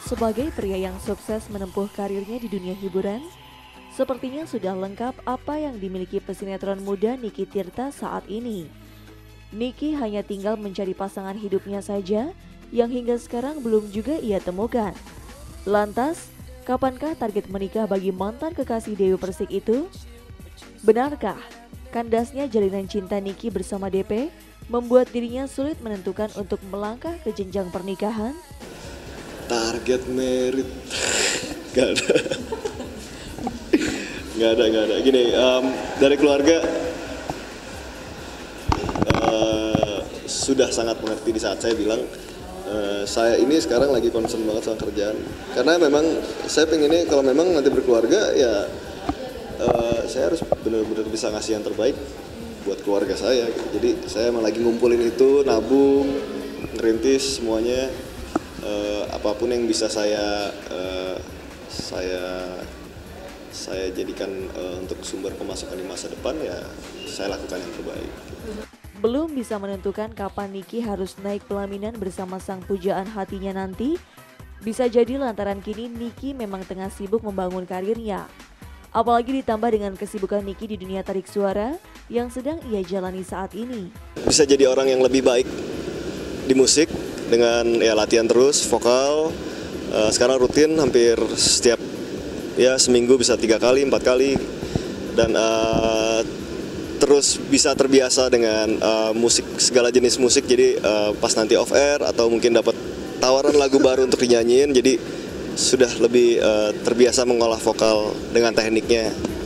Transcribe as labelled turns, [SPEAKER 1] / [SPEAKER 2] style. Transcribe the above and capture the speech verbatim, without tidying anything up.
[SPEAKER 1] Sebagai pria yang sukses menempuh karirnya di dunia hiburan, sepertinya sudah lengkap apa yang dimiliki pesinetron muda Niki Tirta saat ini. Niki hanya tinggal mencari pasangan hidupnya saja yang hingga sekarang belum juga ia temukan. Lantas, kapankah target menikah bagi mantan kekasih Dewi Persik itu? Benarkah kandasnya jalinan cinta Niki bersama D P membuat dirinya sulit menentukan untuk melangkah ke jenjang pernikahan?
[SPEAKER 2] Target merit gak ada. Gak ada, gak ada. Gini, um, dari keluarga uh, sudah sangat mengerti di saat saya bilang uh, saya ini sekarang lagi concern banget sama kerjaan. Karena memang saya pengennya kalau memang nanti berkeluarga ya uh, saya harus benar-benar bisa ngasih yang terbaik buat keluarga saya gitu. Jadi saya emang lagi ngumpulin itu, nabung, ngerintis semuanya. Uh, apapun yang bisa saya uh, saya saya jadikan uh, untuk sumber pemasukan di masa depan ya saya lakukan yang terbaik.
[SPEAKER 1] Belum bisa menentukan kapan Niki harus naik pelaminan bersama sang pujaan hatinya nanti. Bisa jadi lantaran kini Niki memang tengah sibuk membangun karirnya. Apalagi ditambah dengan kesibukan Niki di dunia tarik suara yang sedang ia jalani saat ini.
[SPEAKER 2] Bisa jadi orang yang lebih baik di musik dengan ya latihan terus vokal. Uh, sekarang rutin hampir setiap ya seminggu bisa tiga kali empat kali dan uh, terus bisa terbiasa dengan uh, musik segala jenis musik. Jadi uh, pas nanti off air atau mungkin dapat tawaran lagu baru untuk dinyanyiin, jadi sudah lebih uh, terbiasa mengolah vokal dengan tekniknya.